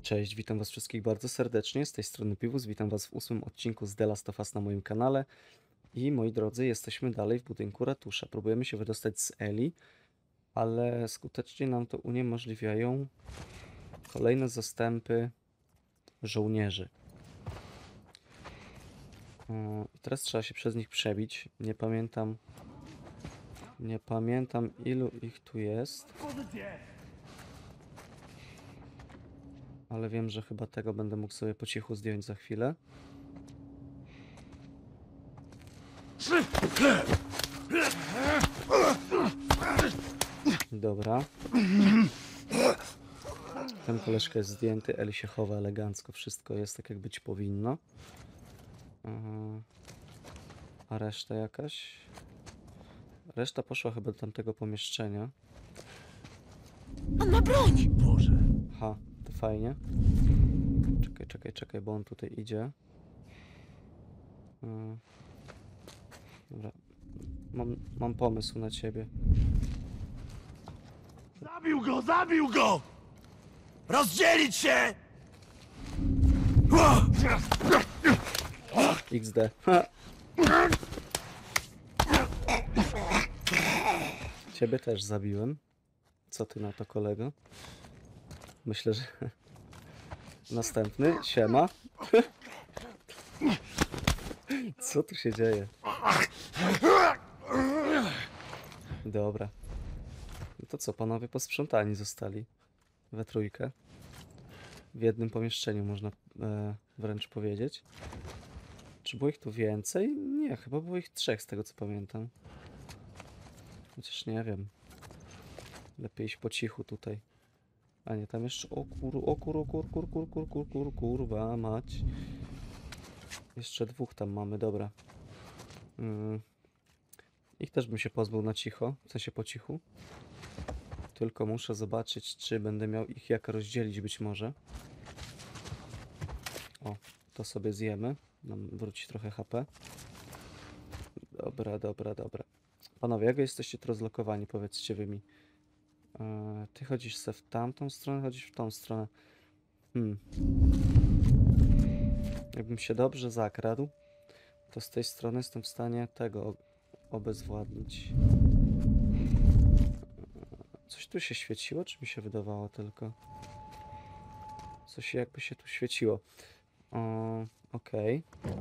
Cześć, witam was wszystkich bardzo serdecznie, z tej strony Piwus, witam was w 8. odcinku z The Last of Us na moim kanale. I moi drodzy, jesteśmy dalej w budynku ratusza. Próbujemy się wydostać z Eli, ale skutecznie nam to uniemożliwiają kolejne zastępy żołnierzy. I teraz trzeba się przez nich przebić. Nie pamiętam ilu ich tu jest. Ale wiem, że chyba tego będę mógł sobie po cichu zdjąć za chwilę. Dobra. Ten koleżka jest zdjęty, Eli się chowa elegancko, wszystko jest tak jak być powinno. A reszta jakaś? Reszta poszła chyba do tamtego pomieszczenia. On ma broń! Boże. Ha, to fajnie. Czekaj, bo on tutaj idzie. Dobra. Mam pomysł na ciebie. Zabił go! Zabił go! Rozdzielić się! XD. Ha. Ciebie też zabiłem. Co ty na to, kolego? Myślę, że... Następny. Siema. Co tu się dzieje? Dobra. No to co, panowie posprzątani zostali we trójkę. W jednym pomieszczeniu, można wręcz powiedzieć. Czy było ich tu więcej? Nie, chyba było ich 3 z tego co pamiętam. Chociaż nie wiem. Lepiej iść po cichu tutaj. A nie, tam jeszcze... Kurwa mać. Jeszcze 2 tam mamy, dobra. Ich też bym się pozbył na cicho, w sensie po cichu. Tylko muszę zobaczyć, czy będę miał ich jak rozdzielić być może. O, to sobie zjemy. Nam wróci trochę HP. Dobra. Panowie, jak jesteście tu rozlokowani? Powiedzcie wy mi. Ty chodzisz se w tamtą stronę, chodzisz w tą stronę. Jakbym się dobrze zakradł, to z tej strony jestem w stanie tego obezwładnić. Coś tu się świeciło, czy mi się wydawało tylko? Coś jakby się tu świeciło. Okej.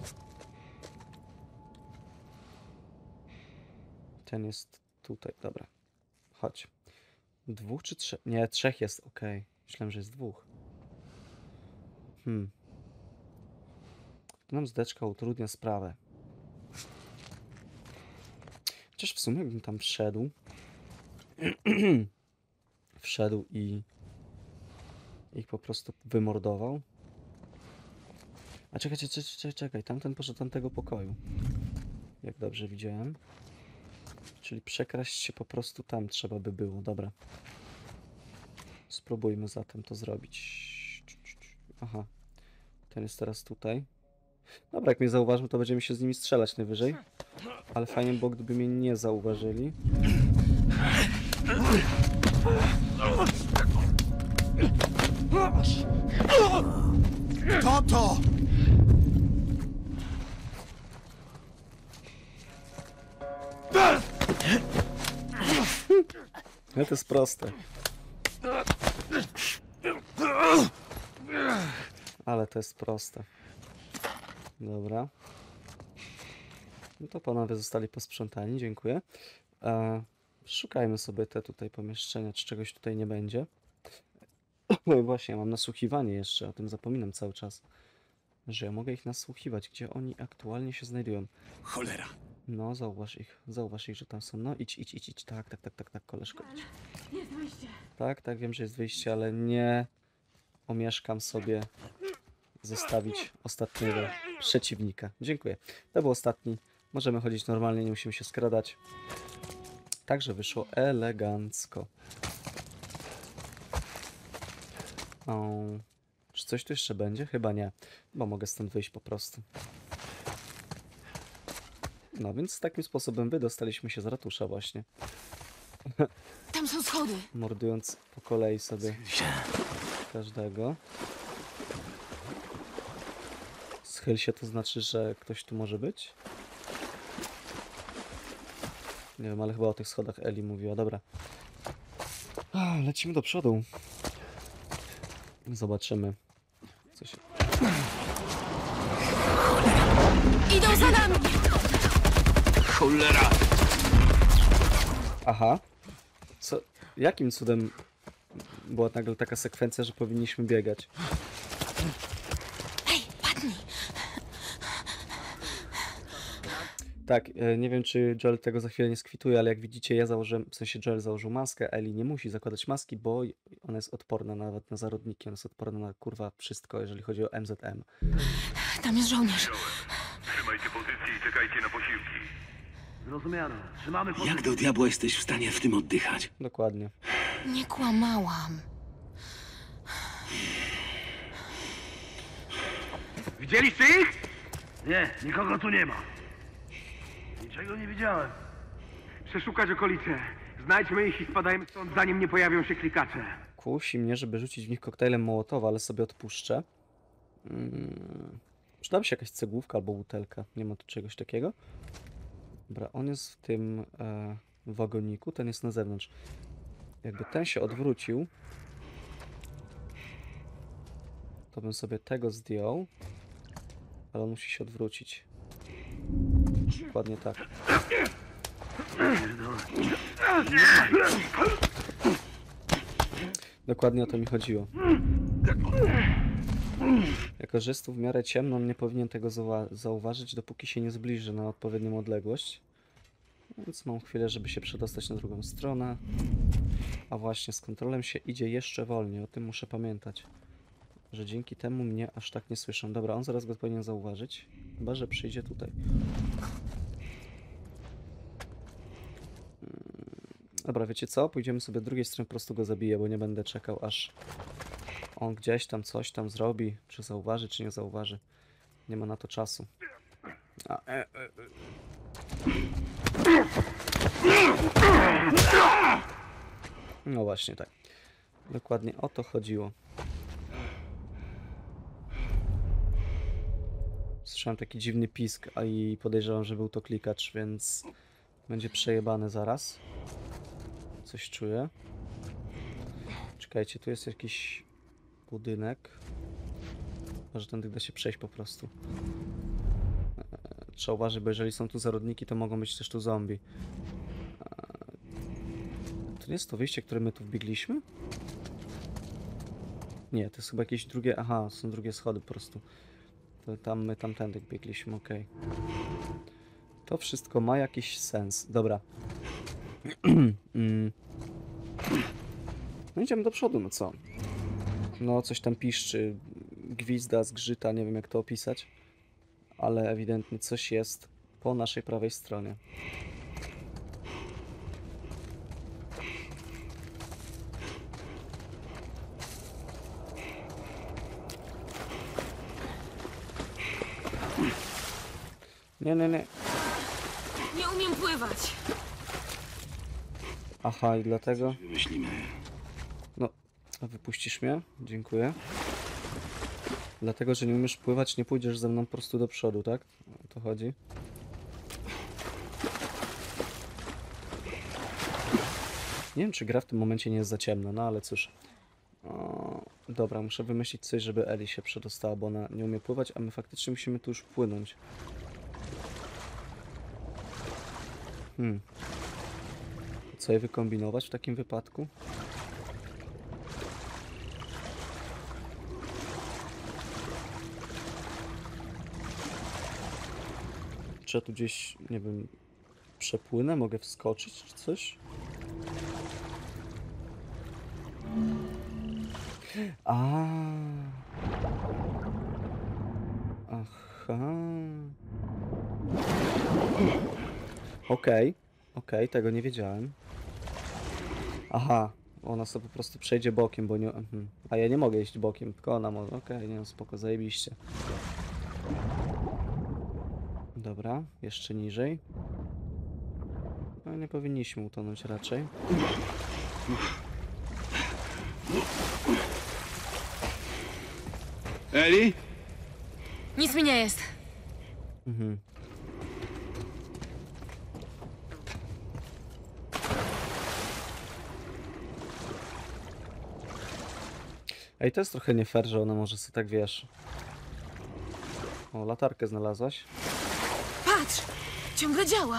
Ten jest tutaj, dobra. Chodź. 2 czy 3? Nie, 3 jest, okej. Myślałem, że jest 2. To nam zdeczka utrudnia sprawę. Chociaż w sumie jakbym tam wszedł. Wszedł i ich po prostu wymordował. A czekaj, tamten poszedł do tamtego pokoju. Jak dobrze widziałem. Czyli przekraść się po prostu tam trzeba by było. Dobra. Spróbujmy zatem to zrobić. Aha. Ten jest teraz tutaj. Dobra, jak mnie zauważą, to będziemy się z nimi strzelać najwyżej. Ale fajnie było, gdyby mnie nie zauważyli. Kto to? Ale to jest proste. Ale to jest proste. Dobra. No to panowie zostali posprzątani, dziękuję. Szukajmy sobie te tutaj pomieszczenia, czy czegoś tutaj nie będzie. No i właśnie, mam nasłuchiwanie jeszcze, o tym zapominam cały czas. Że ja mogę ich nasłuchiwać, gdzie oni aktualnie się znajdują. Cholera. No, zauważ ich, że tam są. No, idź. Tak, koleżko, idź. Jest wyjście. Tak, wiem, że jest wyjście, ale nie omieszkam sobie zostawić ostatniego przeciwnika. Dziękuję. To był ostatni. Możemy chodzić normalnie, nie musimy się skradać. Także wyszło elegancko. Czy coś tu jeszcze będzie? Chyba nie, bo mogę stąd wyjść po prostu. No więc takim sposobem wydostaliśmy się z ratusza właśnie. Tam są schody. Mordując po kolei sobie każdego. Schyl się, to znaczy, że ktoś tu może być? Nie wiem, ale chyba o tych schodach Eli mówiła. Dobra. Lecimy do przodu. Zobaczymy. Co się... Idą za nami! Cholera! Aha. Co? Jakim cudem była nagle taka sekwencja, że powinniśmy biegać? Hej, padnij! Tak, nie wiem czy Joel tego za chwilę nie skwituje, ale jak widzicie ja założyłem, w sensie Joel założył maskę, Ellie nie musi zakładać maski, bo ona jest odporna nawet na zarodniki, ona jest odporna na kurwa wszystko, jeżeli chodzi o MZM. Tam jest żołnierz. Trzymajcie pozycję i czekajcie na posiłki. Zrozumiano. Trzymamy Jak do diabła jesteś w stanie w tym oddychać? Dokładnie. Nie kłamałam. Widzieliście ich? Nie, nikogo tu nie ma. Niczego nie widziałem. Przeszukać okolice. Znajdźmy ich i spadajmy stąd, zanim nie pojawią się klikacze. Kusi mnie, żeby rzucić w nich koktajlem Mołotowa, ale sobie odpuszczę. Przyda się jakaś cegłówka albo butelka. Nie ma tu czegoś takiego. Dobra, on jest w tym wagoniku, ten jest na zewnątrz. Jakby ten się odwrócił, to bym sobie tego zdjął, ale on musi się odwrócić. Dokładnie tak. Dokładnie o to mi chodziło. Jako że jest tu w miarę ciemno, on nie powinien tego zauważyć, dopóki się nie zbliży na odpowiednią odległość. Więc mam chwilę, żeby się przedostać na drugą stronę. A właśnie z kontrolem się idzie jeszcze wolniej, o tym muszę pamiętać. Że dzięki temu mnie aż tak nie słyszą. Dobra, on zaraz go powinien zauważyć. Chyba że przyjdzie tutaj. Dobra, wiecie co? Pójdziemy sobie z drugiej strony, po prostu go zabiję, bo nie będę czekał, aż on gdzieś tam coś tam zrobi. Czy zauważy, czy nie zauważy. Nie ma na to czasu. No właśnie tak. Dokładnie o to chodziło. Słyszałem taki dziwny pisk, a i podejrzewam, że był to klikacz, więc będzie przejebany zaraz. Coś czuję. Czekajcie, tu jest jakiś budynek. Może tędy da się przejść po prostu. Trzeba uważać, bo jeżeli są tu zarodniki, to mogą być też tu zombie. To nie jest to wyjście, które my tu wbiegliśmy? Nie, to jest chyba jakieś drugie... Aha, są drugie schody po prostu. To tam my tamtędy biegliśmy, okej. To wszystko ma jakiś sens. Dobra. No idziemy do przodu, no co? No coś tam piszczy, gwizda, zgrzyta, nie wiem jak to opisać. Ale ewidentnie coś jest po naszej prawej stronie. Nie. Nie umiem pływać. Aha, i dlatego... Wymyślimy. No, a wypuścisz mnie? Dziękuję. Dlatego, że nie umiesz pływać, nie pójdziesz ze mną po prostu do przodu, tak? O to chodzi. Nie wiem, czy gra w tym momencie nie jest za ciemna, no ale cóż. Dobra, muszę wymyślić coś, żeby Eli się przedostała, bo ona nie umie pływać, a my faktycznie musimy tu już płynąć. Co je wykombinować w takim wypadku? Czy ja tu gdzieś, nie wiem, przepłynę? Mogę wskoczyć czy coś? Aha. Okej, tego nie wiedziałem. Aha, ona sobie po prostu przejdzie bokiem, bo nie... A ja nie mogę iść bokiem, tylko ona może. Okej, nie no, spoko, zajebiście. Dobra, jeszcze niżej. No nie powinniśmy utonąć raczej. Eli? Nic mi nie jest. Mhm. Ej, to jest trochę nie fair, że ona może sobie tak, wiesz... O, latarkę znalazłaś? Patrz! Ciągle działa.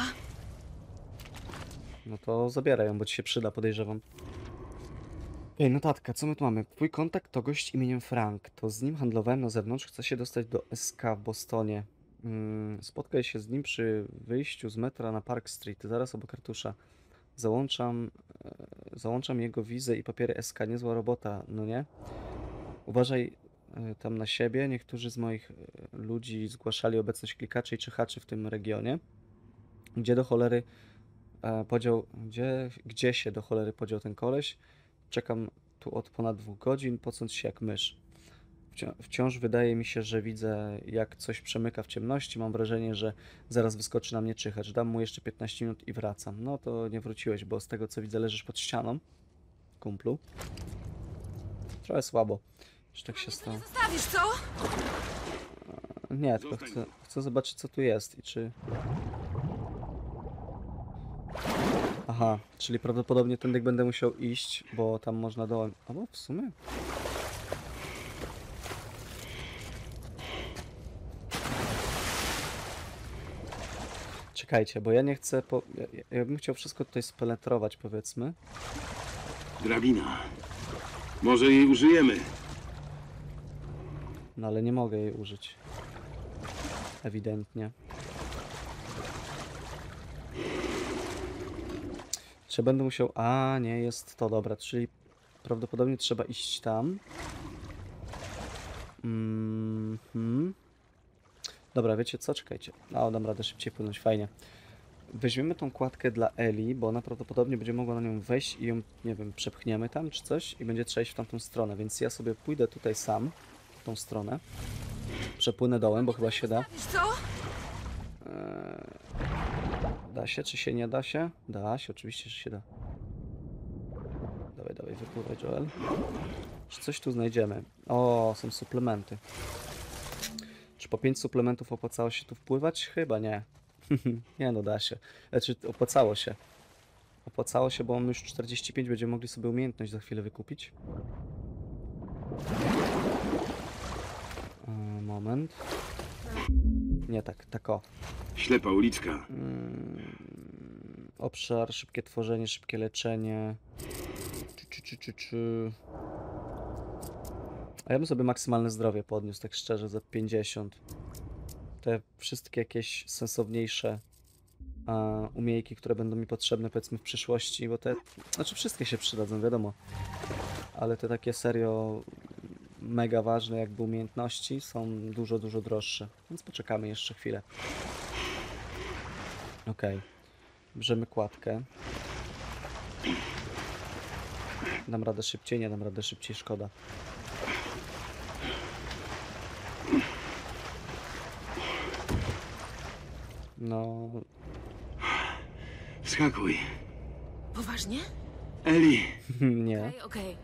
No to zabieraj ją, bo ci się przyda, podejrzewam. Ej, notatka, co my tu mamy? Twój kontakt to gość imieniem Frank. To z nim handlowałem na zewnątrz, chce się dostać do SK w Bostonie. Spotkaj się z nim przy wyjściu z metra na Park Street, zaraz obok ratusza. Załączam jego wizę i papiery SK, niezła robota, no nie? Uważaj tam na siebie, niektórzy z moich ludzi zgłaszali obecność klikaczy i czyhaczy w tym regionie. Gdzie do cholery gdzie się do cholery podział ten koleś? Czekam tu od ponad 2 godzin, pocąc się jak mysz. Wciąż wydaje mi się, że widzę, jak coś przemyka w ciemności. Mam wrażenie, że zaraz wyskoczy na mnie czyhacz. Dam mu jeszcze 15 minut i wracam. No to nie wróciłeś, bo z tego co widzę leżysz pod ścianą, kumplu. Trochę słabo, że tak się stało. Zostawisz, co? Nie, tylko chcę zobaczyć, co tu jest i czy... Aha, czyli prawdopodobnie tędy będę musiał iść, bo tam można dołem... Albo w sumie... Czekajcie, bo ja nie chcę... Ja bym chciał wszystko tutaj spenetrować, powiedzmy. Drabina. Może jej użyjemy. No ale nie mogę jej użyć. Ewidentnie. Czy będę musiał... A, nie, jest to, dobra, czyli prawdopodobnie trzeba iść tam. Dobra, wiecie co? Czekajcie. O, dam radę szybciej płynąć, fajnie. Weźmiemy tą kładkę dla Eli, bo ona prawdopodobnie będzie mogła na nią wejść i ją, nie wiem, przepchniemy tam czy coś i będzie trzeba iść w tamtą stronę, więc ja sobie pójdę tutaj sam, w tą stronę. Przepłynę dołem, bo chyba się da. Zostawisz, co? Da się, czy się nie da się? Da się, oczywiście, że się da. Dawaj, dawaj, wypływaj, Joel. Czy coś tu znajdziemy? O, są suplementy. Czy po 5 suplementów opłacało się tu wpływać? Chyba nie. Nie no, da się. Znaczy, opłacało się. Opłacało się, bo on już 45, będziemy mogli sobie umiejętność za chwilę wykupić. Moment. Nie tak, tak o. Ślepa uliczka. Obszar, szybkie tworzenie, szybkie leczenie. A ja bym sobie maksymalne zdrowie podniósł, tak szczerze, za 50. Te wszystkie jakieś sensowniejsze umiejki, które będą mi potrzebne, powiedzmy, w przyszłości, bo te... Znaczy, wszystkie się przydadzą, wiadomo. Ale te takie serio mega ważne jakby umiejętności są dużo, dużo droższe. Więc poczekamy jeszcze chwilę. Okej. Bierzemy kładkę. Dam radę szybciej? Nie dam radę szybciej, szkoda. No... Wskakuj. Poważnie? Eli. Nie. Okej.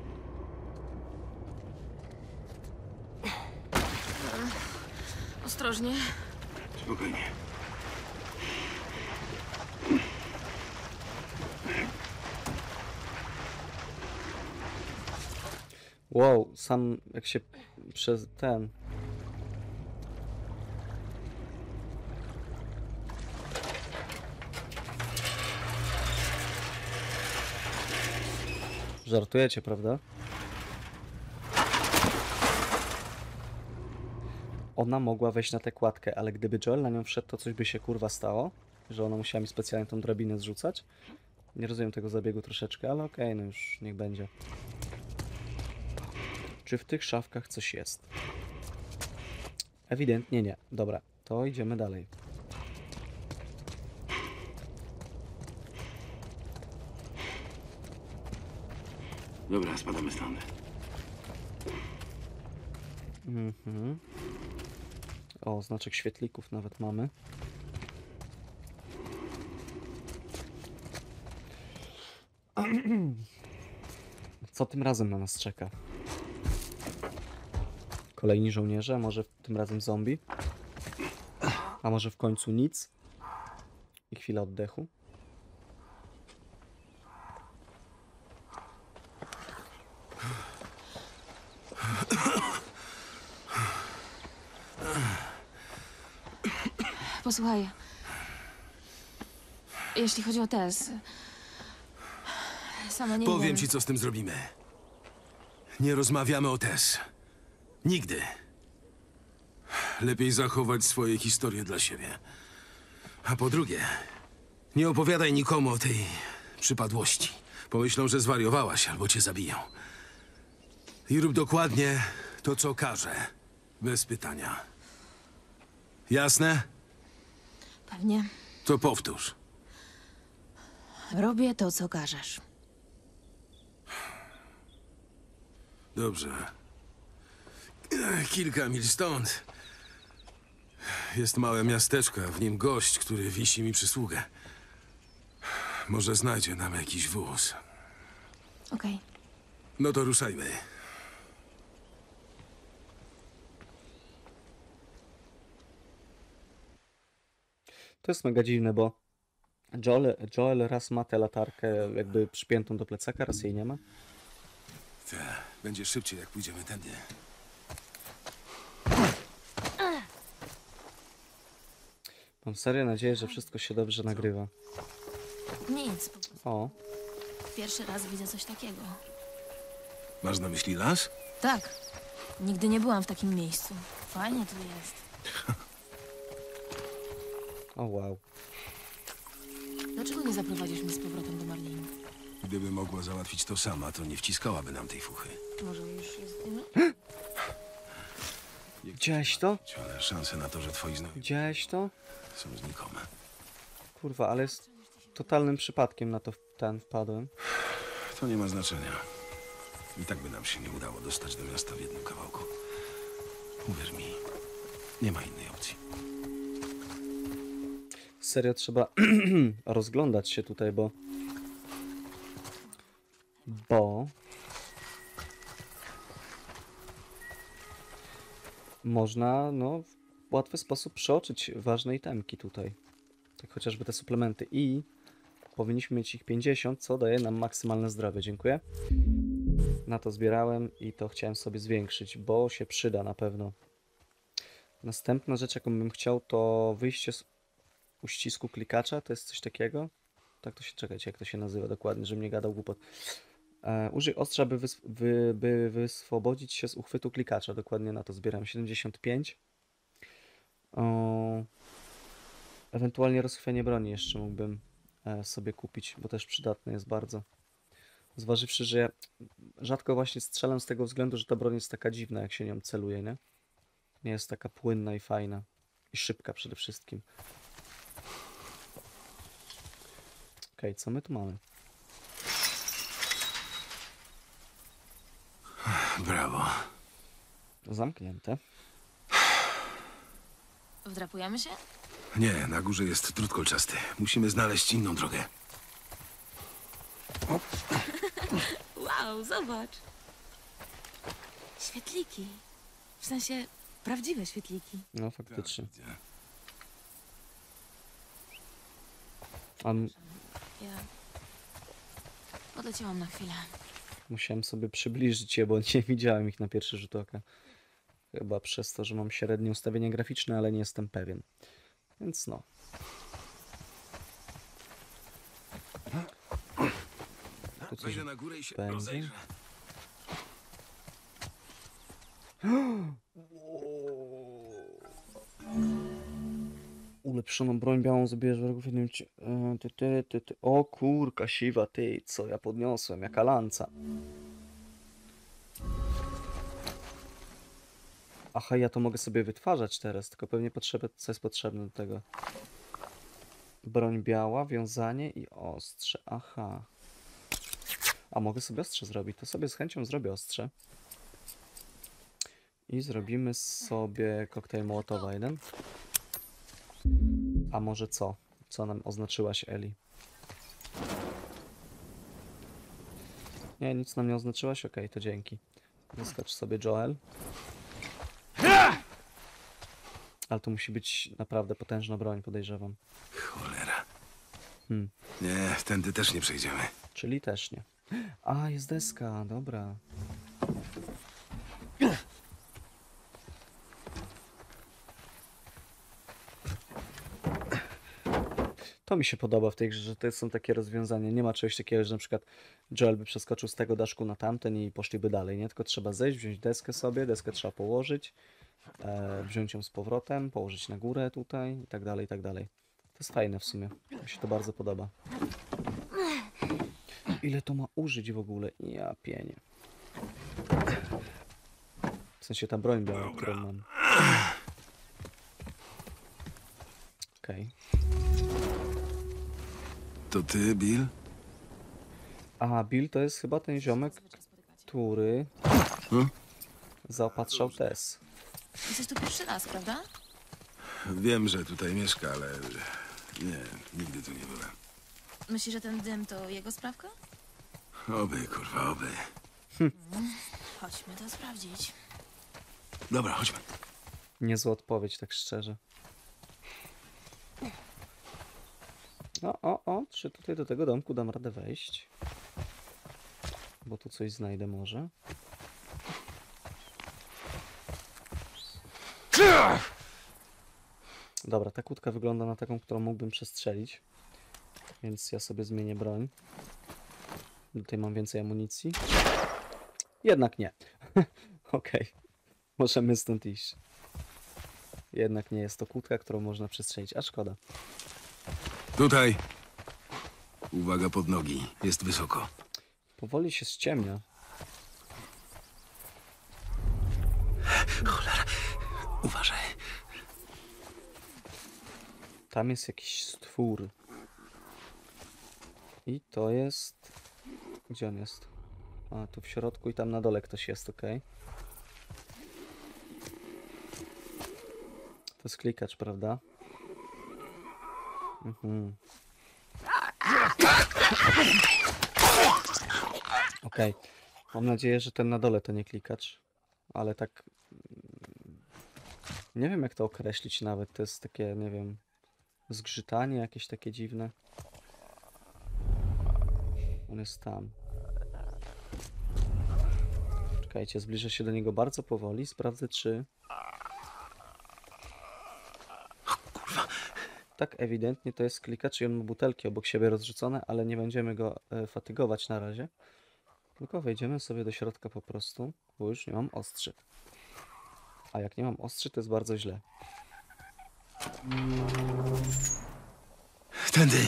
Ostrożnie. Spokojnie. Wow, sam jak się przez ten... Żartujecie, prawda? Ona mogła wejść na tę kładkę, ale gdyby Joel na nią wszedł, to coś by się kurwa stało? Że ona musiała mi specjalnie tą drabinę zrzucać? Nie rozumiem tego zabiegu troszeczkę, ale okej, no już niech będzie. Czy w tych szafkach coś jest? Ewidentnie nie. Dobra, to idziemy dalej. Dobra, spadamy stąd. O, znaczek świetlików nawet mamy. Co tym razem na nas czeka? Kolejni żołnierze, a może tym razem zombie? A może w końcu nic? I chwila oddechu. Posłuchaj. Jeśli chodzi o Tess... Sama nie Powiem wiem. ci, co z tym zrobimy. Nie rozmawiamy o Tess. Nigdy. Lepiej zachować swoje historie dla siebie. A po drugie, nie opowiadaj nikomu o tej przypadłości. Pomyślą, że zwariowałaś albo cię zabiją. I rób dokładnie to, co każę. Bez pytania. Jasne? Pewnie. To powtórz. Robię to, co każesz. Dobrze. Kilka mil stąd jest małe miasteczko, a w nim gość, który wisi mi przysługę. Może znajdzie nam jakiś wóz. Okej. No to ruszajmy. To jest mega dziwne, bo Joel raz ma tę latarkę jakby przypiętą do plecaka, raz jej nie ma. Będzie szybciej, jak pójdziemy tędy. Mam serio nadzieję, że wszystko się dobrze nagrywa. Nic, po prostu O, pierwszy raz widzę coś takiego. Masz na myśli las? Tak. Nigdy nie byłam w takim miejscu. Fajnie tu jest. o wow. Dlaczego nie zaprowadzisz mnie z powrotem do Marlin? Gdyby mogła załatwić to sama, to nie wciskałaby nam tej fuchy. Może już jest... Widziałeś to? Ale szanse na to, że twoi znajomi Widziałeś to? są znikome. Kurwa, ale jest totalnym przypadkiem na to wpadłem. To nie ma znaczenia. I tak by nam się nie udało dostać do miasta w jednym kawałku. Uwierz mi, nie ma innej opcji. Serio trzeba rozglądać się tutaj, bo można, no, w łatwy sposób przeoczyć ważne itemki tutaj. Tak chociażby te suplementy. I powinniśmy mieć ich 50, co daje nam maksymalne zdrowie. Dziękuję. Na to zbierałem i to chciałem sobie zwiększyć, bo się przyda na pewno. Następna rzecz, jaką bym chciał, to wyjście z uścisku klikacza. To jest coś takiego. Tak to się, czekajcie, jak to się nazywa dokładnie, żebym nie gadał głupot. Użyj ostrza, by wyswobodzić się z uchwytu klikacza. Dokładnie na to zbieram 75. Ewentualnie rozchwianie broni jeszcze mógłbym sobie kupić, bo też przydatny jest bardzo. Zważywszy, że ja rzadko właśnie strzelam z tego względu, że ta broń jest taka dziwna, jak się nią celuje, nie? Nie jest taka płynna i fajna. I szybka przede wszystkim. Okej, co my tu mamy? Brawo. Zamknięte. Wdrapujemy się? Nie, na górze jest drut kolczasty. Musimy znaleźć inną drogę. Wow, zobacz. Świetliki. W sensie prawdziwe świetliki. No faktycznie. Widzę. Ja odleciałam na chwilę. Musiałem sobie przybliżyć je, bo nie widziałem ich na pierwszy rzut oka. Chyba przez to, że mam średnie ustawienie graficzne, ale nie jestem pewien. Więc no. Tu coś Wejdę na górę i się będzie. rozejrzę. Ulepszoną broń białą zabijesz wrogów w jednym O kurka siwa, ty, co ja podniosłem, jaka lanca. Aha, ja to mogę sobie wytwarzać teraz, tylko pewnie potrzebne, co jest potrzebne do tego. Broń biała, wiązanie i ostrze, aha. A mogę sobie ostrze zrobić, to sobie z chęcią zrobię ostrze. I zrobimy sobie koktajl Mołotowa jeden. A może co? Co nam oznaczyłaś, Eli? Nie, nic nam nie oznaczyłaś? Okej, to dzięki. Wyskocz sobie, Joel. Ale to musi być naprawdę potężna broń, podejrzewam. Cholera. Hmm. Nie, tędy też nie przejdziemy. Czyli też nie. A, jest deska, dobra. To mi się podoba w tej grze, że to są takie rozwiązania. Nie ma czegoś takiego, że na przykład Joel by przeskoczył z tego daszku na tamten i poszliby dalej, nie? Tylko trzeba zejść, wziąć deskę sobie, deskę trzeba położyć, wziąć ją z powrotem, położyć na górę tutaj i tak dalej, i tak dalej. To jest fajne w sumie. Mi się to bardzo podoba. Ile to ma użyć w ogóle? Ja pienię. W sensie ta broń biała, którą mam. Okej. To ty, Bill? A Bill to jest chyba ten ziomek, który zaopatrzał Tess. Jesteś tu pierwszy raz, prawda? Wiem, że tutaj mieszka, ale nie, nigdy tu nie byłem. Myślisz, że ten dym to jego sprawka? Oby, kurwa, oby. Chodźmy to sprawdzić. Dobra, chodźmy. Niezła odpowiedź, tak szczerze. O, czy tutaj do tego domku dam radę wejść? Bo tu coś znajdę może. Dobra, ta kłódka wygląda na taką, którą mógłbym przestrzelić. Więc ja sobie zmienię broń. Tutaj mam więcej amunicji. Jednak nie. Okej. Możemy stąd iść. Jednak nie jest to kłódka, którą można przestrzelić, a szkoda. Tutaj. Uwaga pod nogi. Jest wysoko. Powoli się ściemnia. Cholera. Uważaj. Tam jest jakiś stwór. I to jest... Gdzie on jest? A, tu w środku i tam na dole ktoś jest, ok. To jest klikacz, prawda? Okej. Mam nadzieję, że ten na dole to nie klikacz. Ale tak... Nie wiem, jak to określić nawet. To jest takie, nie wiem... Zgrzytanie jakieś takie dziwne. On jest tam. Czekajcie, zbliżę się do niego bardzo powoli. Sprawdzę, czy... Tak, ewidentnie to jest klikacz i on ma butelki obok siebie rozrzucone, ale nie będziemy go fatygować na razie. Tylko wejdziemy sobie do środka po prostu, bo już nie mam ostrzy. A jak nie mam ostrzy, to jest bardzo źle. Tędy.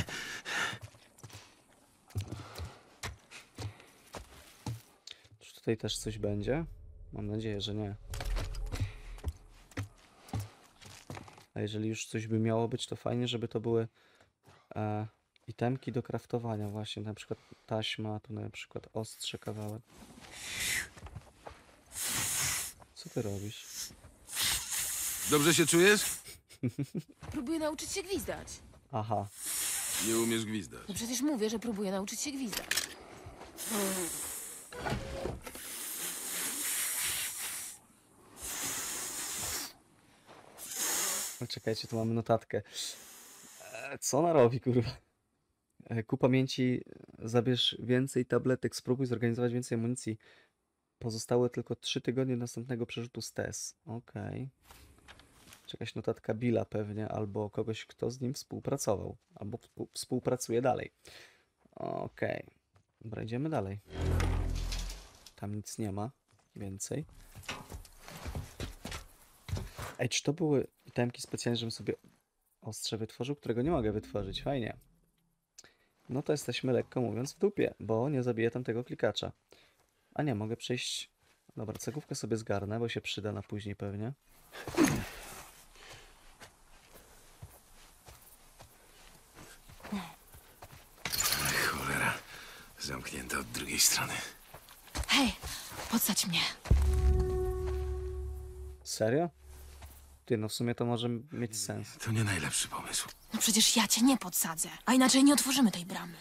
Czy tutaj też coś będzie? Mam nadzieję, że nie. A jeżeli już coś by miało być, to fajnie, żeby to były itemki do craftowania właśnie. Na przykład taśma, tu na przykład ostrze kawałek. Co ty robisz? Dobrze się czujesz? Próbuję nauczyć się gwizdać. Aha. Nie umiesz gwizdać. No przecież mówię, że próbuję nauczyć się gwizdać. No czekajcie, tu mamy notatkę. Co ona robi, kurwa? Ku pamięci zabierz więcej tabletek, spróbuj zorganizować więcej amunicji. Pozostałe tylko 3 tygodnie następnego przerzutu z TES. Okej. Jakaś notatka Billa pewnie, albo kogoś, kto z nim współpracował. Albo współpracuje dalej. Okej. Dobra, idziemy dalej. Tam nic nie ma. Więcej. Ej, czy to były itemki specjalnie, żebym sobie ostrze wytworzył, którego nie mogę wytworzyć? Fajnie. No to jesteśmy lekko mówiąc w dupie, bo nie zabiję tam tego klikacza. A nie, mogę przejść... Dobra, cegówkę sobie zgarnę, bo się przyda na później pewnie. Cholera. Zamknięte od drugiej strony. Hej, podsadź mnie. Serio? Ty, no w sumie to może mieć sens. To nie najlepszy pomysł. No przecież ja cię nie podsadzę, a inaczej nie otworzymy tej bramy.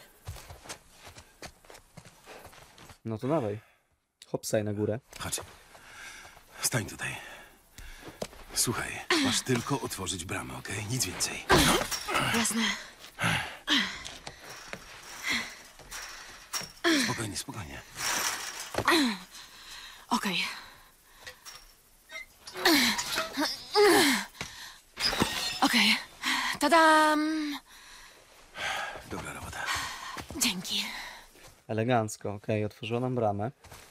No to dawaj. Hopsaj na górę. Chodź. Stań tutaj. Słuchaj, masz tylko otworzyć bramę, okej? Nic więcej. Jasne. Spokojnie, spokojnie. Okej. Okej. Tadam! Dobra robota. Dzięki. Elegancko, okej, otworzyła nam bramę.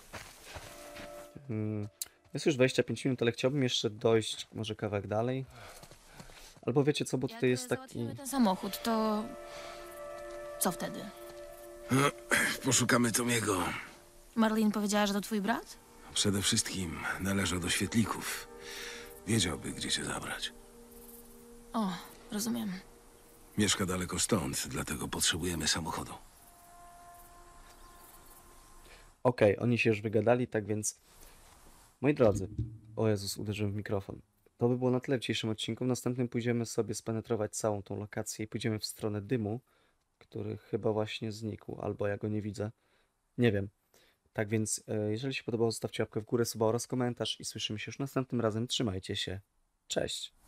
Jest już 25 minut, ale chciałbym jeszcze dojść może kawałek dalej. Albo wiecie co, bo tutaj jest taki... załatwimy ten samochód, to... Co wtedy? Poszukamy Tomiego. Marlene powiedziała, że to twój brat? Przede wszystkim należał do świetlików. Wiedziałby, gdzie cię zabrać. O, rozumiem. Mieszka daleko stąd, dlatego potrzebujemy samochodu. Okej, oni się już wygadali, tak więc... Moi drodzy, o Jezus, uderzyłem w mikrofon. To by było na tyle w dzisiejszym odcinku. W następnym pójdziemy sobie spenetrować całą tą lokację i pójdziemy w stronę dymu, który chyba właśnie znikł, albo ja go nie widzę. Nie wiem. Tak więc, jeżeli się podobało, zostawcie łapkę w górę, suba oraz komentarz i słyszymy się już następnym razem. Trzymajcie się. Cześć!